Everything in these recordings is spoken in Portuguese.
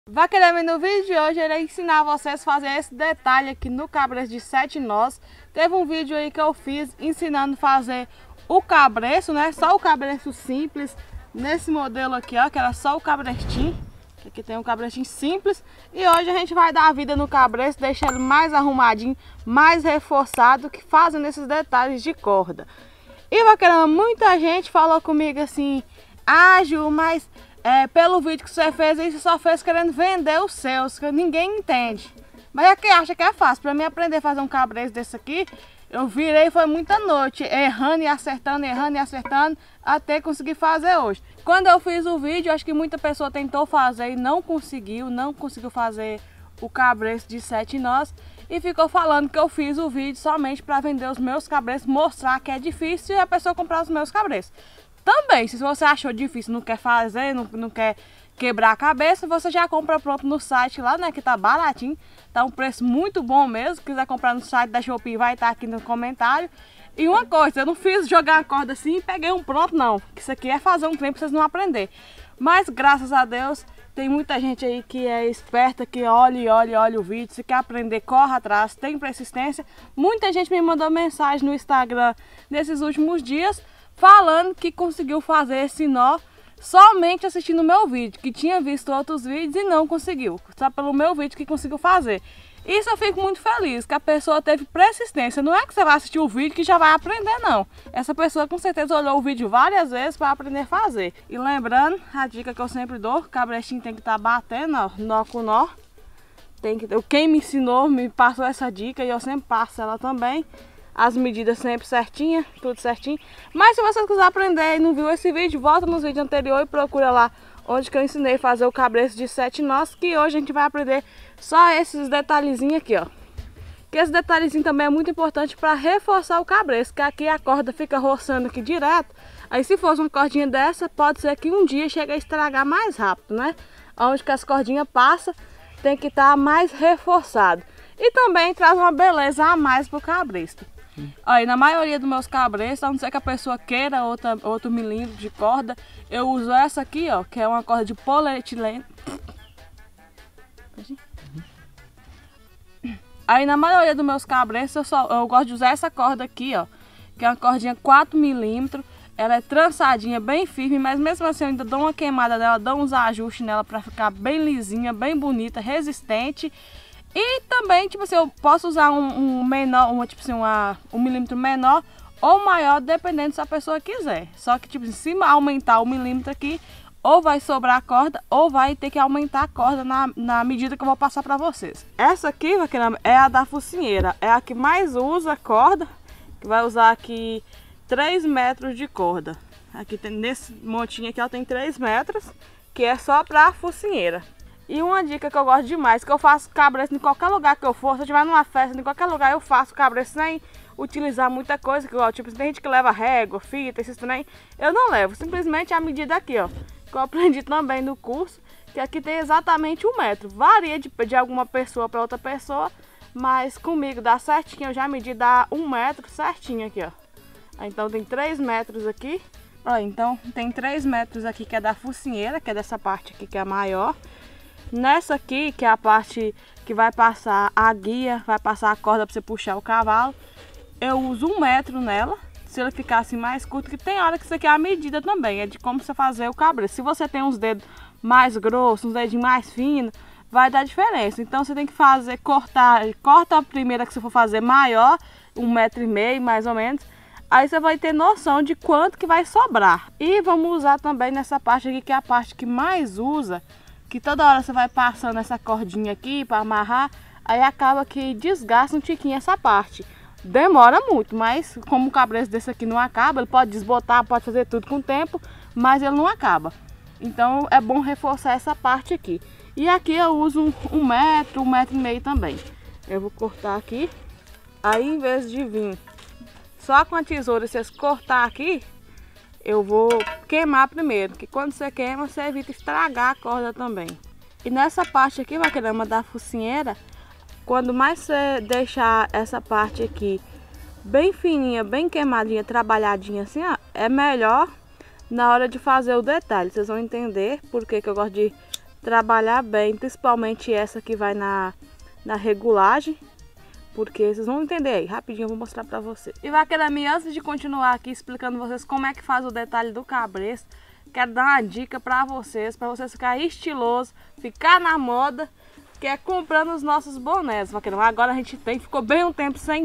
Vaqueirame, no vídeo de hoje eu irei ensinar vocês a fazer esse detalhe aqui no cabresto de 7 nós. Teve um vídeo aí que eu fiz ensinando a fazer o cabresto, né? Só o cabresto simples, nesse modelo aqui, ó, que era só o cabrestinho. Aqui tem um cabrestinho simples. E hoje a gente vai dar a vida no cabresto, deixar ele mais arrumadinho, mais reforçado, que fazendo esses detalhes de corda. E vaqueirame, muita gente falou comigo assim: ah, Ju, mas pelo vídeo que você fez aí, você só fez querendo vender os seus, que ninguém entende. Mas é que acha que é fácil. Para mim aprender a fazer um cabresto desse aqui, eu virei, foi muita noite, errando e acertando, até conseguir fazer hoje. Quando eu fiz o vídeo, acho que muita pessoa tentou fazer e não conseguiu fazer o cabresto de 7 nós. E ficou falando que eu fiz o vídeo somente para vender os meus cabrestos, mostrar que é difícil e a pessoa comprar os meus cabrestos. Também, se você achou difícil, não quer fazer, não quer quebrar a cabeça, você já compra pronto no site lá, né, que tá baratinho, tá um preço muito bom mesmo. Se quiser comprar no site da Shopee, vai estar aqui no comentário. E uma coisa, eu não fiz jogar a corda assim e peguei um pronto não, que isso aqui é fazer um trem pra vocês não aprender. Mas graças a Deus, tem muita gente aí que é esperta, que olha o vídeo, se quer aprender, corre atrás, tem persistência. Muita gente me mandou mensagem no Instagram nesses últimos dias, falando que conseguiu fazer esse nó somente assistindo o meu vídeo, que tinha visto outros vídeos e não conseguiu, só pelo meu vídeo que conseguiu fazer. Isso eu fico muito feliz, que a pessoa teve persistência. Não é que você vai assistir o vídeo que já vai aprender, não. Essa pessoa com certeza olhou o vídeo várias vezes para aprender a fazer. E lembrando, a dica que eu sempre dou, o cabrestinho tem que estar batendo, ó, nó com nó. Quem me ensinou, me passou essa dica e eu sempre passo ela também. As medidas sempre certinhas, tudo certinho. Mas se você quiser aprender e não viu esse vídeo, volta nos vídeos anteriores e procura lá onde que eu ensinei a fazer o cabresto de 7 nós, que hoje a gente vai aprender só esses detalhezinhos aqui, ó. Que esse detalhezinho também é muito importante para reforçar o cabresto, que aqui a corda fica roçando aqui direto. Aí se fosse uma cordinha dessa, pode ser que um dia chegue a estragar mais rápido, né? Onde que as cordinhas passam, tem que estar mais reforçado. E também traz uma beleza a mais pro cabresto. Aí na maioria dos meus cabrestos, a não ser que a pessoa queira outro milímetro de corda, eu uso essa aqui, ó, que é uma corda de polietileno. Aí na maioria dos meus cabrestos eu gosto de usar essa corda aqui, ó, que é uma cordinha 4 milímetros. Ela é trançadinha, bem firme, mas mesmo assim eu ainda dou uma queimada nela, dou uns ajustes nela para ficar bem lisinha, bem bonita, resistente. E também, tipo assim, eu posso usar um menor, um milímetro menor ou maior, dependendo se a pessoa quiser. Só que, tipo, se aumentar o milímetro aqui, ou vai sobrar a corda, ou vai ter que aumentar a corda na medida que eu vou passar pra vocês. Essa aqui, vaqueirame, é a da focinheira. É a que mais usa corda, que vai usar aqui 3 metros de corda. Aqui tem, nesse montinho aqui, ó, tem 3 metros, que é só pra focinheira. E uma dica que eu gosto demais, que eu faço cabresto em qualquer lugar que eu for. Se eu estiver numa festa, em qualquer lugar eu faço cabresto sem utilizar muita coisa. Tipo, tem gente que leva régua, fita, esses trem. Eu não levo, simplesmente a medida aqui, ó. Que eu aprendi também no curso, que aqui tem exatamente 1 metro. Varia de alguma pessoa para outra pessoa, mas comigo dá certinho. Eu já medi, dá 1 metro certinho aqui, ó. Então tem 3 metros aqui. Ó, então tem 3 metros aqui que é da focinheira, que é dessa parte aqui que é a maior. Nessa aqui, que é a parte que vai passar a guia, vai passar a corda para você puxar o cavalo, eu uso 1 metro nela. Se ele ficar assim mais curto, que tem hora que isso aqui é a medida também, é de como você fazer o cabresto. Se você tem uns dedos mais grossos, uns dedinhos mais finos, vai dar diferença. Então você tem que corta a primeira que você for fazer maior, 1,5 metro mais ou menos. Aí você vai ter noção de quanto que vai sobrar. E vamos usar também nessa parte aqui, que é a parte que mais usa, que toda hora você vai passando essa cordinha aqui para amarrar, aí acaba que desgasta um tiquinho essa parte. Demora muito, mas como o cabresto desse aqui não acaba, ele pode desbotar, pode fazer tudo com o tempo, mas ele não acaba. Então é bom reforçar essa parte aqui. E aqui eu uso 1 metro, 1,5 metro também. Eu vou cortar aqui. Aí em vez de vir só com a tesoura, vocês cortar aqui, eu vou queimar primeiro, que quando você queima, você evita estragar a corda também. E nessa parte aqui, vaqueirama, da focinheira, quando mais você deixar essa parte aqui bem fininha, bem queimadinha, trabalhadinha assim, ó, é melhor na hora de fazer o detalhe. Vocês vão entender por que eu gosto de trabalhar bem, principalmente essa que vai na regulagem, porque vocês vão entender aí, rapidinho eu vou mostrar pra vocês. E vaqueira minha, antes de continuar aqui explicando vocês como é que faz o detalhe do cabresto, quero dar uma dica pra vocês ficar estiloso, ficar na moda, que é comprando os nossos bonés, vaqueira. Agora a gente ficou bem um tempo sem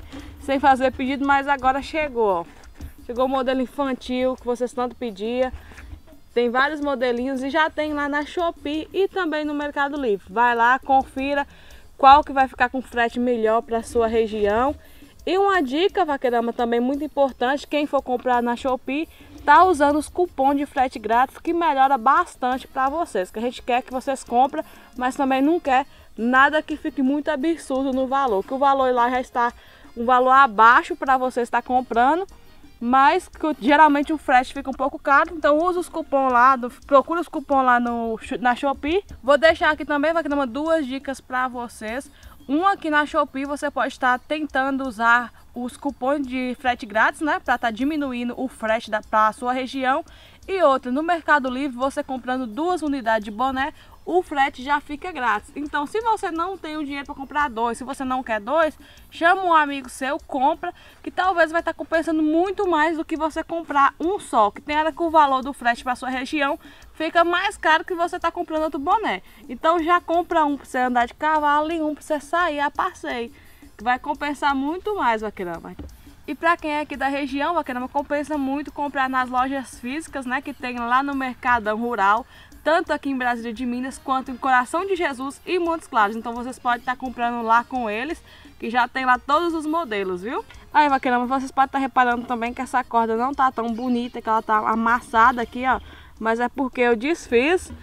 fazer pedido, mas agora chegou, ó. Chegou o modelo infantil que vocês tanto pediam. Tem vários modelinhos e já tem lá na Shopee e também no Mercado Livre. Vai lá, confira qual que vai ficar com frete melhor para a sua região. E uma dica, vaqueirama, também muito importante, quem for comprar na Shopee, tá usando os cupons de frete grátis, que melhora bastante para vocês. Que a gente quer que vocês comprem, mas também não quer nada que fique muito absurdo no valor. Que o valor lá já está um valor abaixo para você estar comprando, mas geralmente o frete fica um pouco caro, então usa os cupons lá, procura os cupons lá na Shopee. Vou deixar aqui também, vai dar duas dicas para vocês. Uma, que na Shopee você pode estar tentando usar os cupons de frete grátis, né, para estar diminuindo o frete para a sua região. E outra, no Mercado Livre, você comprando 2 unidades de boné, o frete já fica grátis. Então, se você não tem o dinheiro para comprar 2, se você não quer 2, chama um amigo seu, compra, que talvez vai estar compensando muito mais do que você comprar um só. Que tem hora que o valor do frete para sua região fica mais caro que você está comprando outro boné. Então, já compra um para você andar de cavalo e um para você sair a passeio, que vai compensar muito mais, vaqueirama. E para quem é aqui da região, vaqueirama, compensa muito comprar nas lojas físicas, né, que tem lá no Mercadão Rural, tanto aqui em Brasília de Minas, quanto em Coração de Jesus e Montes Claros. Então vocês podem estar comprando lá com eles, que já tem lá todos os modelos, viu? Aí, vaqueirama, vocês podem estar reparando também que essa corda não tá tão bonita, que ela tá amassada aqui, ó. Mas é porque eu desfiz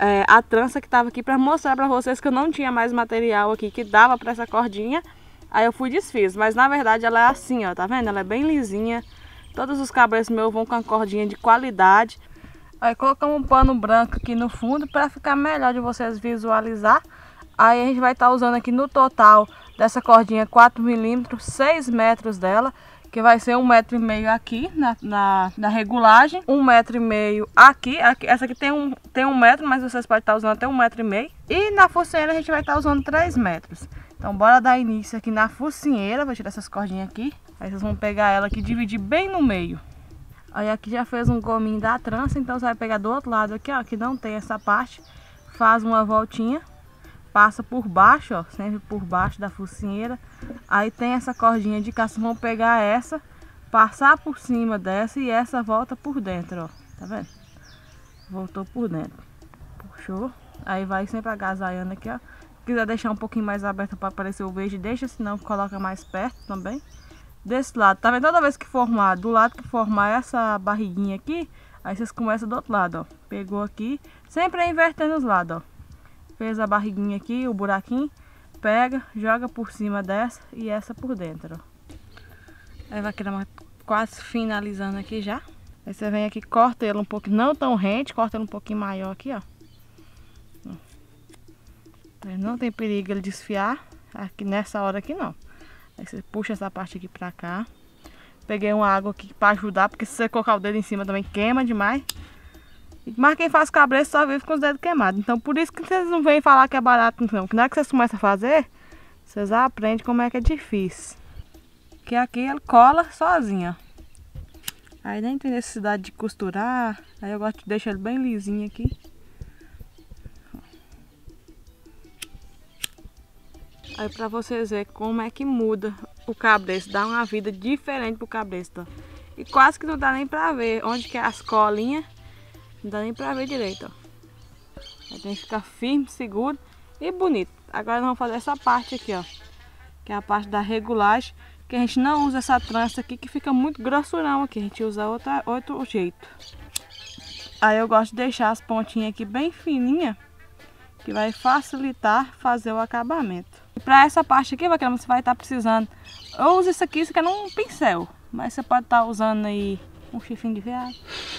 a trança que estava aqui para mostrar para vocês que eu não tinha mais material aqui que dava para essa cordinha. Aí eu fui e desfiz, mas na verdade ela é assim, ó, tá vendo? Ela é bem lisinha. Todos os cabreços meus vão com a cordinha de qualidade. Aí colocamos um pano branco aqui no fundo para ficar melhor de vocês visualizar. Aí a gente vai estar usando aqui no total dessa cordinha 4 milímetros, 6 metros dela, que vai ser 1,5 metro aqui na regulagem, 1,5 metro aqui. Essa aqui tem 1 metro, mas vocês podem estar usando até 1,5 metro. E na focinheira a gente vai estar usando 3 metros. Então bora dar início aqui na focinheira. Vou tirar essas cordinhas aqui. Aí vocês vão pegar ela aqui e dividir bem no meio. Aí aqui já fez um gominho da trança, então você vai pegar do outro lado aqui, ó, que não tem essa parte. Faz uma voltinha, passa por baixo, ó, sempre por baixo da focinheira. Aí tem essa cordinha de cá, vocês vão pegar essa, passar por cima dessa e essa volta por dentro, ó. Tá vendo? Voltou por dentro. Puxou. Aí vai sempre agasalhando aqui, ó. Se quiser deixar um pouquinho mais aberta para aparecer o verde, deixa, senão coloca mais perto também. Desse lado, tá vendo? Toda vez que formar, do lado que formar essa barriguinha aqui, aí vocês começam do outro lado, ó. Pegou aqui, sempre invertendo os lados, ó. Fez a barriguinha aqui, o buraquinho, pega, joga por cima dessa e essa por dentro, ó. Aí vai querer quase finalizando aqui já. Aí você vem aqui, corta ele um pouquinho, não tão rente, corta ele um pouquinho maior aqui, ó. Não tem perigo ele desfiar aqui nessa hora aqui não. Aí você puxa essa parte aqui pra cá. Peguei uma água aqui pra ajudar, porque se você colocar o dedo em cima também queima demais. Mas quem faz cabresto só vive com os dedos queimados. Então por isso que vocês não vêm falar que é barato não. Que na hora que vocês começam a fazer, vocês aprendem como é que é difícil. Que aqui ele cola sozinho, ó. Aí nem tem necessidade de costurar. Aí eu gosto de deixar ele bem lisinho aqui. Aí pra vocês verem como é que muda o cabresto, dá uma vida diferente pro cabresto, ó. E quase que não dá nem pra ver onde que é as colinhas, não dá nem pra ver direito, ó. Aí tem que ficar firme, seguro e bonito. Agora nós vamos fazer essa parte aqui, ó, que é a parte da regulagem, que a gente não usa essa trança aqui, que fica muito grossurão aqui, a gente usa outro jeito. Aí eu gosto de deixar as pontinhas aqui bem fininhas, que vai facilitar fazer o acabamento. E para essa parte aqui, vaqueirama, você vai estar precisando, eu uso isso aqui é num pincel, mas você pode estar usando aí um chifrinho de veado.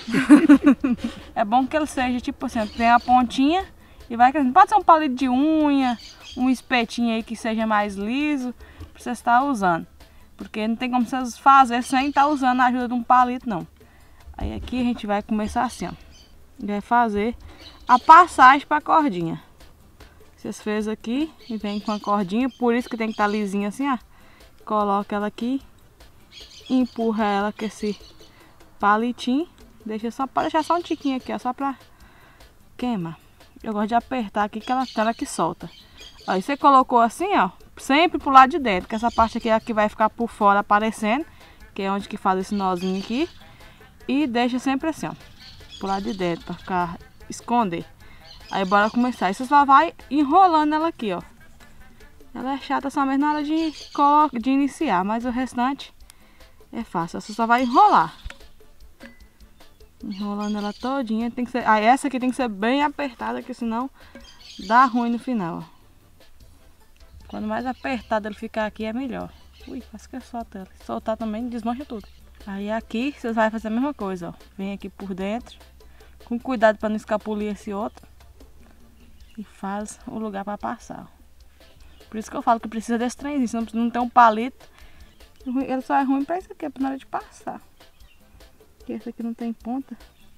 É bom que ele seja tipo assim, tem a pontinha e vai crescendo. Pode ser um palito de unha, um espetinho aí que seja mais liso, para você estar usando. Porque não tem como vocês fazer sem estar usando a ajuda de um palito não. Aí aqui a gente vai começar assim, ó. vai fazer a passagem para a cordinha. Vocês fez aqui e vem com a cordinha, por isso que tem que estar lisinha assim, ó. Coloca ela aqui, empurra ela com esse palitinho, deixa só para deixar só um tiquinho aqui, ó, só para queimar. Eu gosto de apertar aqui que ela que solta. Aí você colocou assim, ó, sempre pro lado de dentro, que essa parte aqui é a que vai ficar por fora aparecendo, que é onde que faz esse nozinho aqui, e deixa sempre assim, ó, pro lado de dentro, para ficar esconder. Aí bora começar. Aí você só vai enrolando ela aqui, ó. Ela é chata somente na hora de iniciar, mas o restante é fácil. Você só vai enrolar. Enrolando ela todinha. Tem que ser... Ah, essa aqui tem que ser bem apertada, que senão dá ruim no final, ó. Quando mais apertado ele ficar aqui é melhor. Ui, quase que eu solto ela. Se soltar também desmancha tudo. Aí aqui vocês vão fazer a mesma coisa, ó. Vem aqui por dentro. Com cuidado para não escapulir esse outro. E faz o lugar para passar. Por isso que eu falo que precisa desse trenzinho. Se não tem um palito, ele só é ruim para isso aqui, para na hora de passar. Porque esse aqui não tem ponta.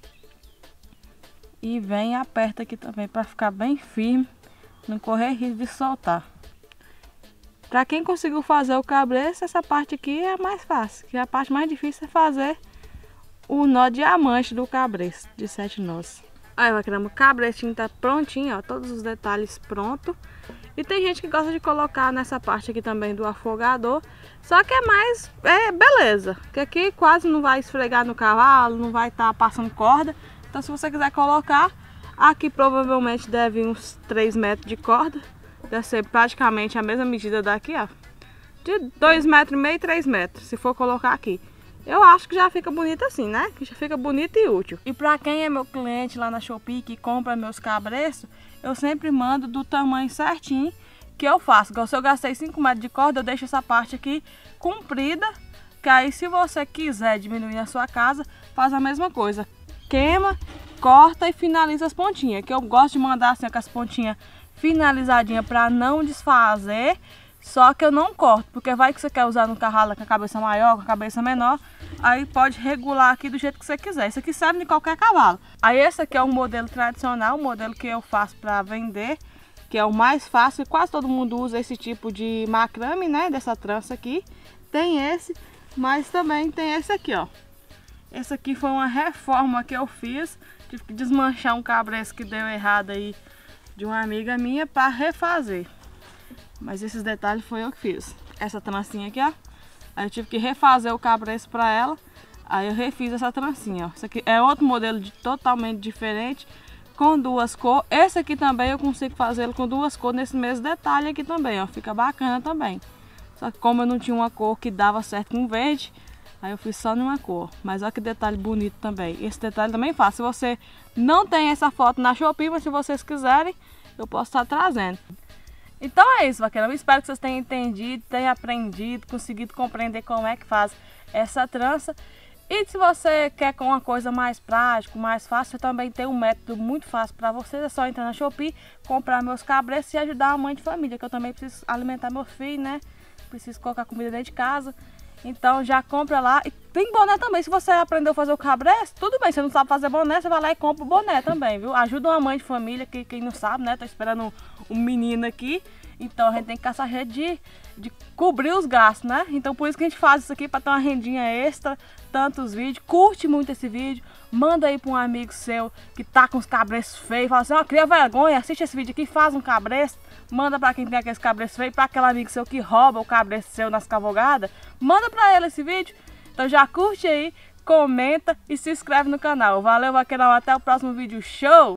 E vem e aperta aqui também para ficar bem firme. Não correr risco de soltar. Para quem conseguiu fazer o cabresto, essa parte aqui é a mais fácil. Que a parte mais difícil é fazer o nó diamante do cabresto, de 7 nós. Aí, vaqueirama, o cabrestinho tá prontinho, ó, todos os detalhes prontos. E tem gente que gosta de colocar nessa parte aqui também do afogador. Só que é mais, beleza. Que aqui quase não vai esfregar no cavalo, não vai estar passando corda. Então se você quiser colocar, aqui provavelmente deve uns 3 metros de corda. Deve ser praticamente a mesma medida daqui, ó. De 2,5 metros, 3 metros, se for colocar aqui. Eu acho que já fica bonito assim, né? Que já fica bonito e útil. E pra quem é meu cliente lá na Shopee que compra meus cabrestos, eu sempre mando do tamanho certinho que eu faço. Se eu gastei 5 metros de corda, eu deixo essa parte aqui comprida. Que aí se você quiser diminuir a sua casa, faz a mesma coisa. Queima, corta e finaliza as pontinhas. Que eu gosto de mandar assim com as pontinhas finalizadinhas pra não desfazer. Só que eu não corto, porque vai que você quer usar no cavalo com a cabeça maior, com a cabeça menor, aí pode regular aqui do jeito que você quiser. Isso aqui serve de qualquer cavalo. Aí esse aqui é um modelo tradicional, um modelo que eu faço para vender, que é o mais fácil. Quase todo mundo usa esse tipo de macrame, né, dessa trança aqui. Tem esse, mas também tem esse aqui, ó. Esse aqui foi uma reforma que eu fiz, tive que desmanchar um cabresto que deu errado aí de uma amiga minha para refazer. Mas esses detalhes foi eu que fiz. Essa trancinha aqui, ó. Aí eu tive que refazer o cabresto pra ela. Aí eu refiz essa trancinha, ó. Isso aqui é outro modelo totalmente diferente, com 2 cores. Esse aqui também eu consigo fazê-lo com 2 cores nesse mesmo detalhe aqui também, ó. Fica bacana também. Só que como eu não tinha uma cor que dava certo com verde, aí eu fiz só numa cor. Mas olha que detalhe bonito também. Esse detalhe também faço. Se você não tem essa foto na Shopee, mas se vocês quiserem, eu posso estar trazendo. Então é isso, vaqueirama. Eu espero que vocês tenham entendido, tenham aprendido, conseguido compreender como é que faz essa trança. E se você quer com uma coisa mais prática, mais fácil, eu também tenho um método muito fácil para vocês. É só entrar na Shopee, comprar meus cabrestos e ajudar a mãe de família, que eu também preciso alimentar meu filho, né? Preciso colocar comida dentro de casa. Então já compra lá. E tem boné também. Se você aprendeu a fazer o cabresto, tudo bem. Se você não sabe fazer boné, você vai lá e compra o boné também, viu? Ajuda uma mãe de família, que quem não sabe, né? Tá esperando um menino aqui. Então a gente tem que caçar rede de cobrir os gastos, né? Então por isso que a gente faz isso aqui, para ter uma rendinha extra. Tantos vídeos. Curte muito esse vídeo. Manda aí para um amigo seu que tá com os cabrestos feios. Fala assim, ó, cria vergonha, assiste esse vídeo aqui, faz um cabresto. Manda para quem tem aqueles cabrestos feios, para aquele amigo seu que rouba o cabresto seu nas cavalgadas. Manda para ele esse vídeo. Então já curte aí, comenta e se inscreve no canal. Valeu, vaqueirão, até o próximo vídeo. Show!